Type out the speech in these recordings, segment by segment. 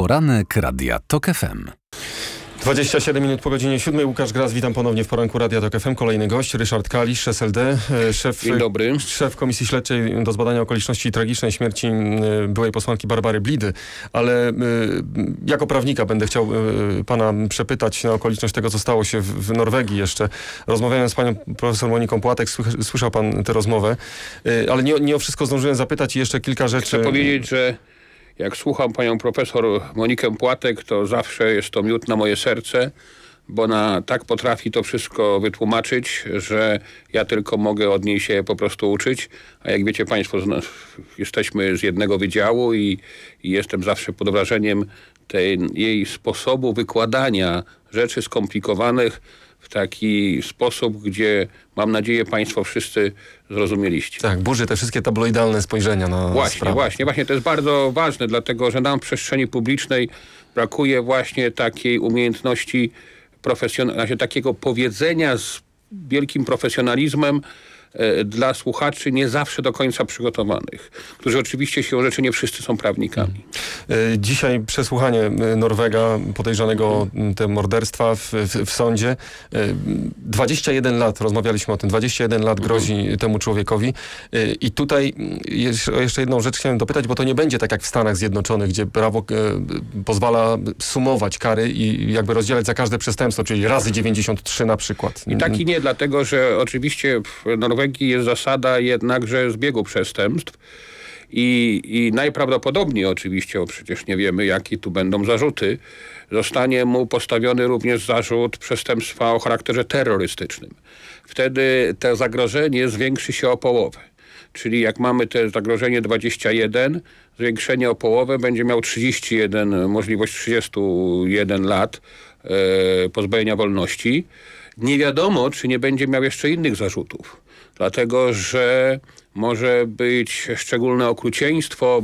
Poranek Radia TOK FM. 27 minut po godzinie 7. Łukasz Gras, witam ponownie w poranku Radia TOK FM. Kolejny gość, Ryszard Kalisz, SLD, Dzień dobry. Szef Komisji Śledczej do zbadania okoliczności tragicznej śmierci byłej posłanki Barbary Blidy. Ale jako prawnika będę chciał pana przepytać na okoliczność tego, co stało się w Norwegii jeszcze. Rozmawiałem z panią profesor Moniką Płatek, słyszał pan tę rozmowę, ale nie o wszystko zdążyłem zapytać i jeszcze kilka rzeczy. Chcę powiedzieć, że jak słucham panią profesor Monikę Płatek, to zawsze jest to miód na moje serce, bo ona tak potrafi to wszystko wytłumaczyć, że ja tylko mogę od niej się po prostu uczyć. A jak wiecie państwo, jesteśmy z jednego wydziału i jestem zawsze pod wrażeniem jej sposobu wykładania rzeczy skomplikowanych w taki sposób, gdzie mam nadzieję państwo wszyscy zrozumieliście. Tak, burzy te wszystkie tabloidalne spojrzenia na sprawę. Właśnie, to jest bardzo ważne, dlatego że nam w przestrzeni publicznej brakuje właśnie takiej umiejętności takiego powiedzenia z wielkim profesjonalizmem dla słuchaczy nie zawsze do końca przygotowanych, którzy oczywiście siłą rzeczy nie wszyscy są prawnikami. Dzisiaj przesłuchanie Norwega podejrzanego o te morderstwa w sądzie. 21 lat, rozmawialiśmy o tym, 21 lat grozi temu człowiekowi. I tutaj jeszcze jedną rzecz chciałem dopytać, bo to nie będzie tak jak w Stanach Zjednoczonych, gdzie prawo pozwala sumować kary i jakby rozdzielać za każde przestępstwo, czyli razy 93 na przykład. I tak i nie, dlatego że oczywiście w Norwegii jest zasada jednakże zbiegu przestępstw i najprawdopodobniej oczywiście, bo przecież nie wiemy jakie tu będą zarzuty, zostanie mu postawiony również zarzut przestępstwa o charakterze terrorystycznym. Wtedy to zagrożenie zwiększy się o połowę. Czyli jak mamy te zagrożenie 21, zwiększenie o połowę będzie miał 31, możliwość 31 lat pozbawienia wolności. Nie wiadomo, czy nie będzie miał jeszcze innych zarzutów. Dlatego, że może być szczególne okrucieństwo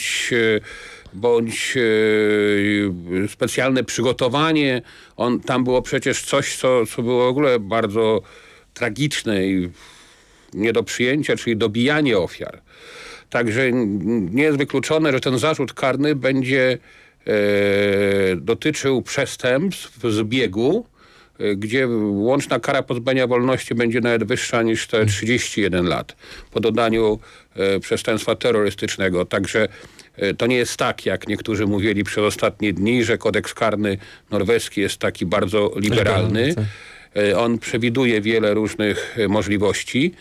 bądź specjalne przygotowanie. Tam było przecież coś, co było w ogóle bardzo tragiczne i nie do przyjęcia, czyli dobijanie ofiar. Także nie jest wykluczone, że ten zarzut karny będzie dotyczył przestępstw w zbiegu, gdzie łączna kara pozbawienia wolności będzie nawet wyższa niż te 31 lat po dodaniu przestępstwa terrorystycznego. Także to nie jest tak, jak niektórzy mówili przez ostatnie dni, że kodeks karny norweski jest taki bardzo liberalny. On przewiduje wiele różnych możliwości.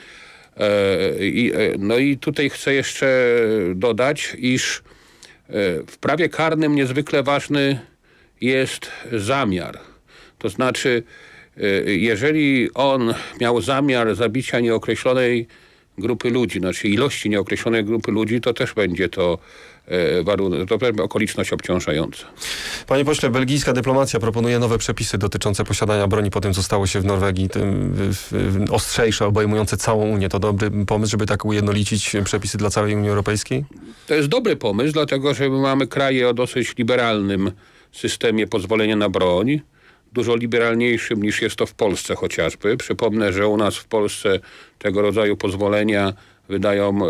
No i tutaj chcę jeszcze dodać, iż w prawie karnym niezwykle ważny jest zamiar. To znaczy, jeżeli on miał zamiar zabicia nieokreślonej grupy ludzi, znaczy ilości nieokreślonej grupy ludzi, to też będzie to warunek, to będzie okoliczność obciążająca. Panie pośle, belgijska dyplomacja proponuje nowe przepisy dotyczące posiadania broni po tym, co stało się w Norwegii, ostrzejsze, obejmujące całą Unię. To dobry pomysł, żeby tak ujednolicić przepisy dla całej Unii Europejskiej? To jest dobry pomysł, dlatego że my mamy kraje o dosyć liberalnym systemie pozwolenia na broń, dużo liberalniejszym niż jest to w Polsce chociażby. Przypomnę, że u nas w Polsce tego rodzaju pozwolenia wydają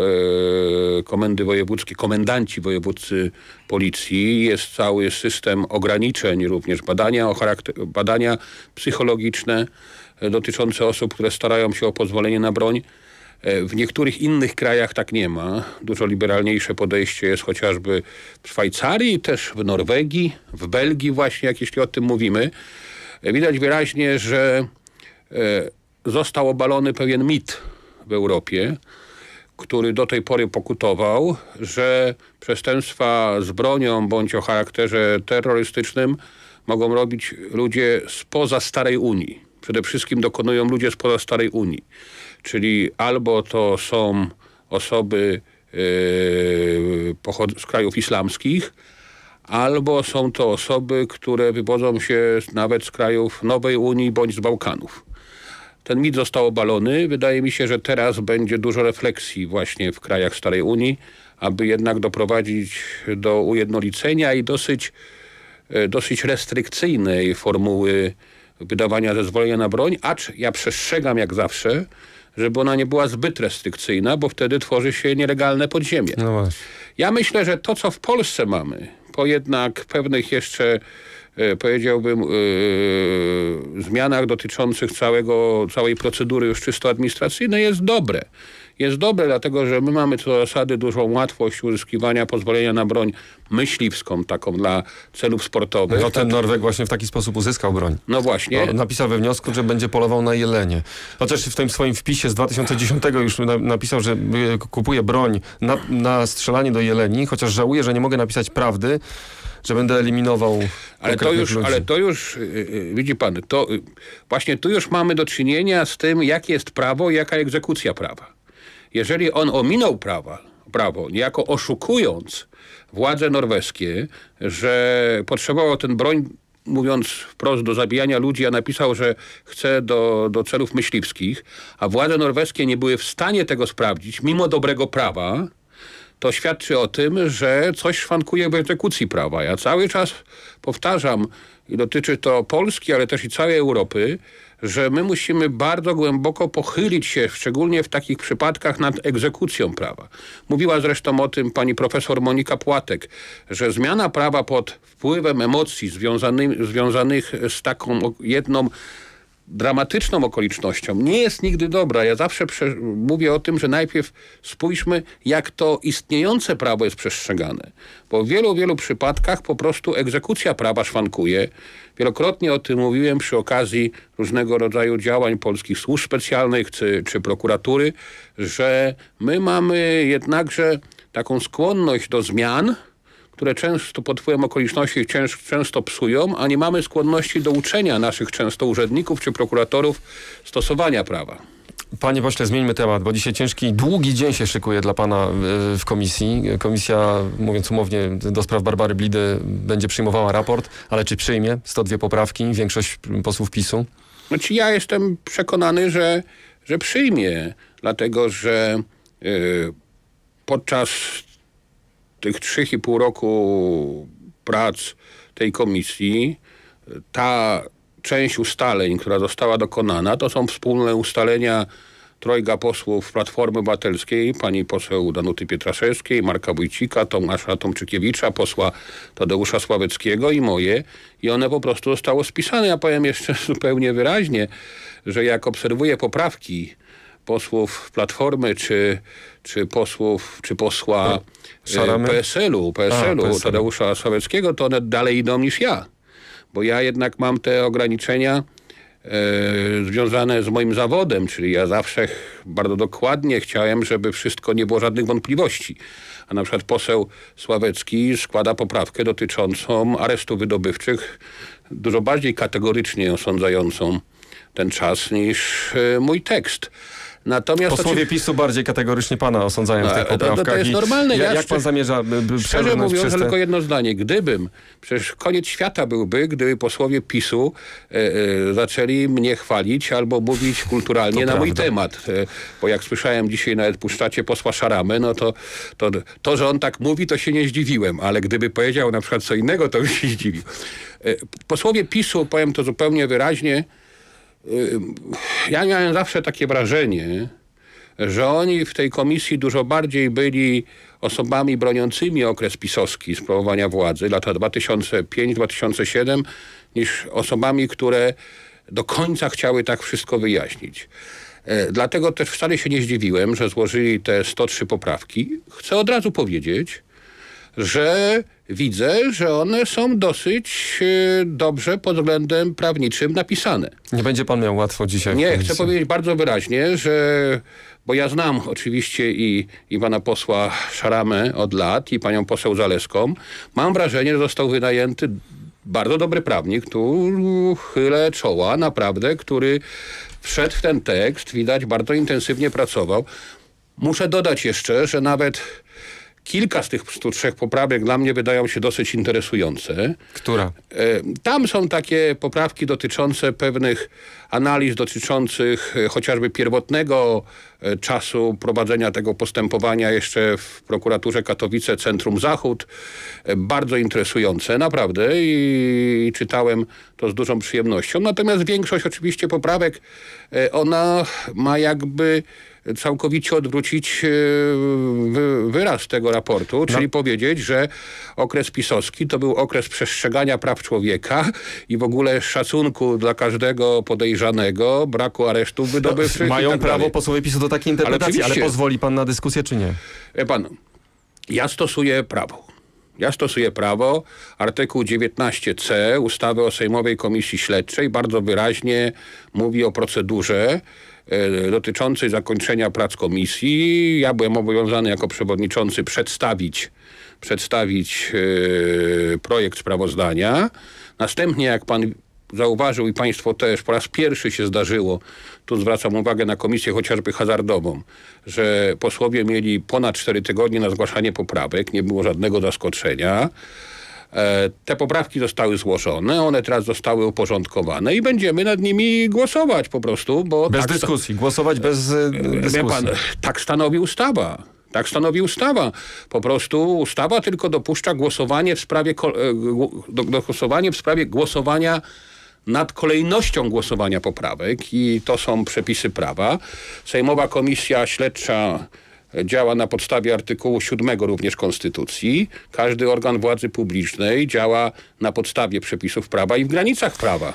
komendanci wojewódzcy policji. Jest cały system ograniczeń, również badania psychologiczne dotyczące osób, które starają się o pozwolenie na broń. W niektórych innych krajach tak nie ma. Dużo liberalniejsze podejście jest chociażby w Szwajcarii, też w Norwegii, w Belgii właśnie, jak jeśli o tym mówimy. Widać wyraźnie, że został obalony pewien mit w Europie, który do tej pory pokutował, że przestępstwa z bronią bądź o charakterze terrorystycznym mogą robić ludzie spoza Starej Unii. Przede wszystkim dokonują ludzie spoza Starej Unii. Czyli albo to są osoby z krajów islamskich, albo są to osoby, które wywodzą się nawet z krajów Nowej Unii bądź z Bałkanów. Ten mit został obalony. Wydaje mi się, że teraz będzie dużo refleksji właśnie w krajach Starej Unii, aby jednak doprowadzić do ujednolicenia i dosyć restrykcyjnej formuły wydawania zezwolenia na broń, acz ja przestrzegam jak zawsze, żeby ona nie była zbyt restrykcyjna, bo wtedy tworzy się nielegalne podziemie. No właśnie. Ja myślę, że to, co w Polsce mamy, po jednak pewnych jeszcze powiedziałbym zmianach dotyczących całej procedury już czysto administracyjnej jest dobre. Jest dobre, dlatego że my mamy co do zasady dużą łatwość uzyskiwania pozwolenia na broń myśliwską, taką dla celów sportowych. No ten Norweg właśnie w taki sposób uzyskał broń. No właśnie. No, napisał we wniosku, że będzie polował na jelenie. Chociaż w tym swoim wpisie z 2010 już napisał, że kupuje broń na strzelanie do jeleni, chociaż żałuje, że nie mogę napisać prawdy, że będę eliminował ale to już, widzi pan, właśnie tu już mamy do czynienia z tym, jakie jest prawo i jaka egzekucja prawa. Jeżeli on ominął prawo, niejako oszukując władze norweskie, że potrzebował ten broń, mówiąc wprost, do zabijania ludzi, a napisał, że chce do celów myśliwskich, a władze norweskie nie były w stanie tego sprawdzić, mimo dobrego prawa, to świadczy o tym, że coś szwankuje w egzekucji prawa. Ja cały czas powtarzam, i dotyczy to Polski, ale też i całej Europy, że my musimy bardzo głęboko pochylić się, szczególnie w takich przypadkach, nad egzekucją prawa. Mówiła zresztą o tym pani profesor Monika Płatek, że zmiana prawa pod wpływem emocji związanych z taką jedną dramatyczną okolicznością nie jest nigdy dobra. Ja zawsze mówię o tym, że najpierw spójrzmy, jak to istniejące prawo jest przestrzegane. Bo w wielu przypadkach po prostu egzekucja prawa szwankuje. Wielokrotnie o tym mówiłem przy okazji różnego rodzaju działań polskich służb specjalnych czy prokuratury, że my mamy jednakże taką skłonność do zmian, które często pod wpływem okoliczności często psują, a nie mamy skłonności do uczenia naszych często urzędników czy prokuratorów stosowania prawa. Panie pośle, zmieńmy temat, bo dzisiaj ciężki, długi dzień się szykuje dla pana w komisji. Komisja, mówiąc umownie, do spraw Barbary Blidy będzie przyjmowała raport, ale czy przyjmie 102 poprawki, większość posłów PiS-u? Znaczy ja jestem przekonany, że przyjmie, dlatego że podczas tych 3,5 roku prac tej komisji ta część ustaleń, która została dokonana, to są wspólne ustalenia trojga posłów Platformy Obywatelskiej, pani poseł Danuty Pietraszewskiej, Marka Wójcika, Tomasza Tomczykiewicza, posła Tadeusza Sławeckiego i moje. I one po prostu zostało spisane. Ja powiem jeszcze zupełnie wyraźnie, że jak obserwuję poprawki posłów Platformy czy posła PSL-u Tadeusza Sławeckiego, to one dalej idą niż ja. Bo ja jednak mam te ograniczenia związane z moim zawodem, czyli ja zawsze bardzo dokładnie chciałem, żeby wszystko nie było żadnych wątpliwości. A na przykład poseł Sławecki składa poprawkę dotyczącą aresztów wydobywczych, dużo bardziej kategorycznie osądzającą ten czas niż mój tekst. Natomiast posłowie PiS-u bardziej kategorycznie pana osądzają w tych poprawkach. To jest normalne. Jak pan zamierza szczerze mówiąc, tylko jedno zdanie. Przecież koniec świata byłby, gdyby posłowie PiS-u zaczęli mnie chwalić albo mówić kulturalnie na mój temat. Bo jak słyszałem dzisiaj, nawet puszczacie posła Szaramę, no to, że on tak mówi, to się nie zdziwiłem. Ale gdyby powiedział na przykład co innego, to bym się zdziwił. Posłowie PiS-u, powiem to zupełnie wyraźnie, ja miałem zawsze takie wrażenie, że oni w tej komisji dużo bardziej byli osobami broniącymi okres pisowski sprawowania władzy, lata 2005-2007, niż osobami, które do końca chciały tak wszystko wyjaśnić. Dlatego też wcale się nie zdziwiłem, że złożyli te 103 poprawki. Chcę od razu powiedzieć, że widzę, że one są dosyć dobrze pod względem prawniczym napisane. Nie będzie pan miał łatwo dzisiaj. Nie, chcę powiedzieć bardzo wyraźnie, bo ja znam oczywiście i pana posła Szaramę od lat i panią poseł Zalewską. Mam wrażenie, że został wynajęty bardzo dobry prawnik, tu chylę czoła, naprawdę, który wszedł w ten tekst, widać, bardzo intensywnie pracował. Muszę dodać jeszcze, że nawet kilka z tych 103 poprawek dla mnie wydają się dosyć interesujące. Która? Tam są takie poprawki dotyczące pewnych analiz dotyczących chociażby pierwotnego czasu prowadzenia tego postępowania jeszcze w prokuraturze Katowice Centrum Zachód. Bardzo interesujące, naprawdę, i czytałem to z dużą przyjemnością. Natomiast większość oczywiście poprawek, ona ma jakby całkowicie odwrócić wyraz tego raportu, czyli powiedzieć, że okres pisowski to był okres przestrzegania praw człowieka i w ogóle szacunku dla każdego podejrzanego, braku aresztów wydobywczych. Mają tak prawo dalej. posłowie PiS-u do takiej interpretacji, ale pozwoli pan na dyskusję, czy nie? Wie pan, ja stosuję prawo. Artykuł 19c ustawy o Sejmowej Komisji Śledczej bardzo wyraźnie mówi o procedurze dotyczącej zakończenia prac komisji. Ja byłem obowiązany jako przewodniczący przedstawić projekt sprawozdania. Następnie, jak pan zauważył i państwo też, po raz pierwszy się zdarzyło, tu zwracam uwagę na komisję chociażby hazardową, że posłowie mieli ponad 4 tygodnie na zgłaszanie poprawek, nie było żadnego zaskoczenia. Te poprawki zostały złożone, one teraz zostały uporządkowane i będziemy nad nimi głosować po prostu, bo... Bez dyskusji, głosować bez dyskusji. Wie pan, tak stanowi ustawa. Tak stanowi ustawa. Po prostu ustawa tylko dopuszcza głosowanie w sprawie głosowania nad kolejnością głosowania poprawek i to są przepisy prawa. Sejmowa Komisja Śledcza działa na podstawie artykułu 7 również Konstytucji. Każdy organ władzy publicznej działa na podstawie przepisów prawa i w granicach prawa.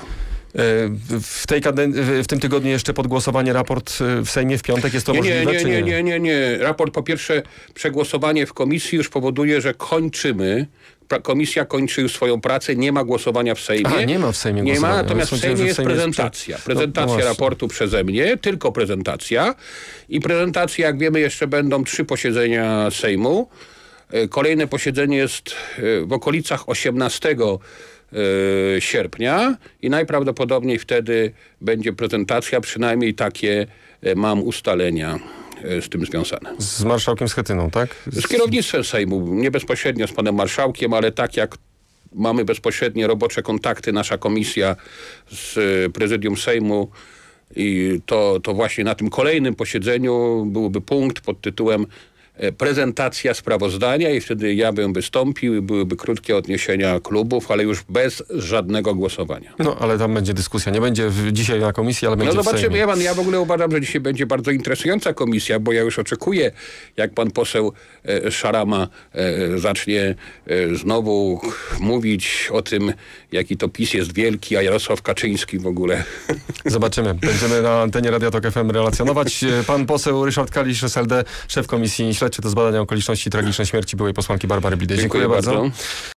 W tym tygodniu jeszcze pod głosowanie raport w Sejmie w piątek, jest to możliwe, czy nie? Nie. Raport po pierwsze, przegłosowanie w komisji już powoduje, że kończymy. Komisja kończy już swoją pracę, nie ma głosowania w Sejmie. Nie ma w Sejmie głosowania. Nie ma, natomiast w Sejmie jest prezentacja. Prezentacja raportu przeze mnie, tylko prezentacja. I prezentacja, jak wiemy, jeszcze będą 3 posiedzenia Sejmu. Kolejne posiedzenie jest w okolicach 18 sierpnia i najprawdopodobniej wtedy będzie prezentacja, przynajmniej takie mam ustalenia z tym związane. Z marszałkiem Schetyną, tak? Z kierownictwem Sejmu, nie bezpośrednio z panem marszałkiem, ale tak jak mamy bezpośrednie robocze kontakty, nasza komisja z prezydium Sejmu i to właśnie na tym kolejnym posiedzeniu byłby punkt pod tytułem prezentacja sprawozdania i wtedy ja bym wystąpił i byłyby krótkie odniesienia klubów, ale już bez żadnego głosowania. No, ale tam będzie dyskusja. Nie będzie dzisiaj na komisji, ale będzie w Sejmie. Ja w ogóle uważam, że dzisiaj będzie bardzo interesująca komisja, bo ja już oczekuję, jak pan poseł Szarama zacznie znowu mówić o tym, jaki to PiS jest wielki, a Jarosław Kaczyński w ogóle. Zobaczymy. Będziemy na antenie Radia Tok FM relacjonować. Pan poseł Ryszard Kalisz, SLD, szef Komisji Śledczej do zbadania okoliczności tragicznej śmierci byłej posłanki Barbary Blidej. Dziękuję bardzo.